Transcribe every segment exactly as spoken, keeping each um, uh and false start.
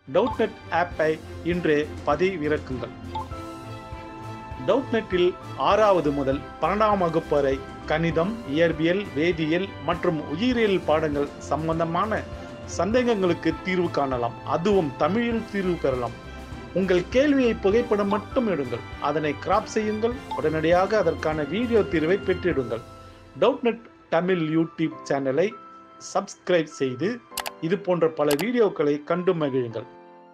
டவுட்நெட் ஆப்பை இன்றே பதிவிறக்குங்கள். டவுட்நெட்டில் ஆறாவது முதல் பன்னெண்டாம் வகுப்பு வரை கணிதம், இயற்பியல், வேதியியல் மற்றும் உயிரியல் பாடங்கள் சம்பந்தமான சந்தேகங்களுக்கு தீர்வு காணலாம். அதுவும் தமிழில் தீர்வு பெறலாம். உங்கள் கேள்வியை புகைப்படம் மட்டும் எடுங்கள், அதனை கிராப் செய்யுங்கள், உடனடியாக அதற்கான வீடியோ தீர்வை பெற்றிடுங்கள். டவுட்நெட் தமிழ் யூடியூப் சேனலை சப்ஸ்கிரைப் செய்து இது போன்ற பல வீடியோக்களை கண்டு மகிழுங்கள்.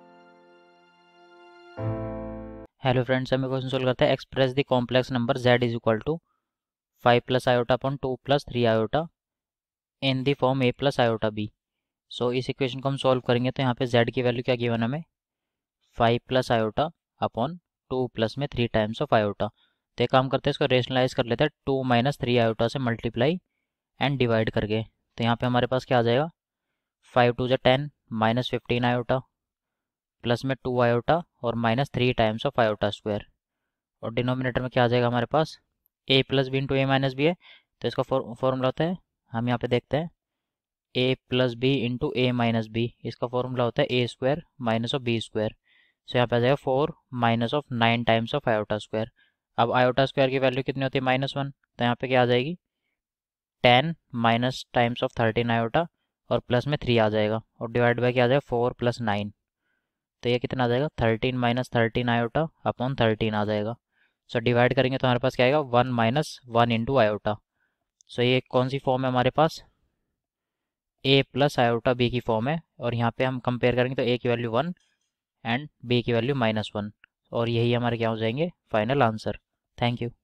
हेलो फ्रेंड्स, हमें क्वेश्चन सोल्व करते हैं. Express the complex number z is equal to five plus iota upon two plus three iota in the form a plus iota b. So इस इक्वेशन को हम सॉल्व करेंगे तो यहाँ पे z की वैल्यू क्या गिवन हमें five plus iota upon two plus में थ्री टाइम्स ऑफ आयोटा. तो एक काम करते हैं, इसको रेशनलाइज कर लेते हैं टू माइनस थ्री आयोटा से मल्टीप्लाई एंड डिवाइड करके. तो यहाँ पे हमारे पास क्या आ जाएगा, फाइव टू जो ten minus fifteen iota plus में टू आयोटा और minus three times of iota square. और डिनोमिनेटर में क्या आ जाएगा हमारे पास, a plus b into a minus b है. तो इसका फॉर्मूला होता है, हम यहाँ पे देखते हैं, a plus b into a minus b. इसका फॉर्मूला होता है a square minus of b square. So यहाँ पे आ जाएगा four minus of nine times of iota square. अब आयोटा स्क्वायर की वैल्यू कितनी होती है, माइनस वन. तो यहाँ पे क्या आ जाएगी, ten minus times of thirteen iota और प्लस में थ्री आ जाएगा और डिवाइड बाई क्या आ जाएगा, फोर प्लस नाइन. तो ये कितना आ जाएगा, thirteen minus thirteen iota upon thirteen आ जाएगा. सो so, डिवाइड करेंगे तो हमारे पास क्या आएगा, one minus one into iota. So ये कौन सी फॉर्म है हमारे पास, a प्लस आयोटा b की फॉर्म है. और यहाँ पे हम कंपेयर करेंगे तो a की वैल्यू वन एंड b की वैल्यू माइनस वन, और यही हमारे क्या हो जाएंगे फाइनल आंसर. Thank you.